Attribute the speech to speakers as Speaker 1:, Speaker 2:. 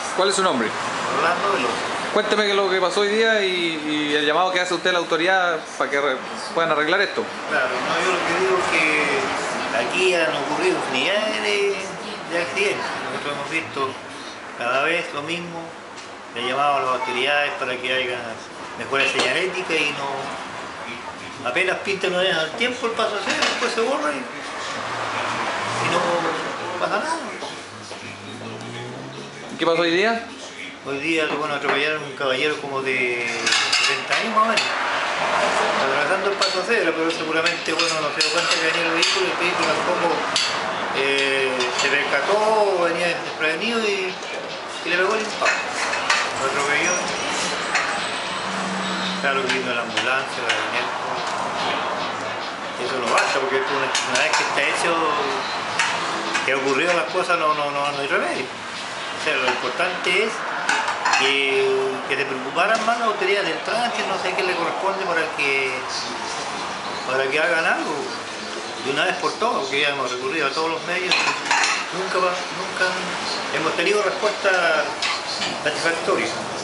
Speaker 1: ¿Cuál es su nombre?
Speaker 2: Orlando Veloso.
Speaker 1: Cuénteme lo que pasó hoy día y el llamado que hace usted a la autoridad para que puedan arreglar esto.
Speaker 2: Claro, no, yo lo que digo es que aquí han ocurrido infinidad de accidentes. Nosotros hemos visto cada vez lo mismo. Le llamado a las autoridades para que haya mejora señalética y no apenas pintan una vez al tiempo el paso a cero, después se borra y no pasa nada.
Speaker 1: ¿Qué pasó hoy día?
Speaker 2: Hoy día atropellaron a un caballero como de 70 años más o menos, atravesando el paso a cebra, pero seguramente no se dio cuenta que venía el vehículo tampoco se percató, venía desprevenido y le pegó el impacto. Lo atropelló. Claro que vino la ambulancia, la camioneta. Eso no basta porque una vez que está hecho, que ha ocurrido las cosas, no hay remedio. O sea, lo importante es que se preocuparan más las autoridades del tránsito, no sé qué le corresponde para que hagan algo de una vez por todas, porque ya hemos recurrido a todos los medios y nunca hemos tenido respuesta satisfactoria.